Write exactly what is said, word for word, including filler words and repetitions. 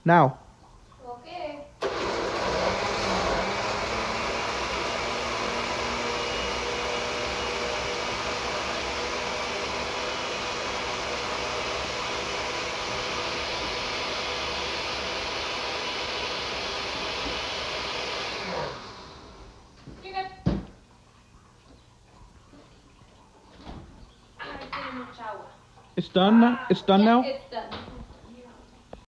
Now. Okay. You're good. I put in the shower. It's done now? It's done Yeah, now? it's done.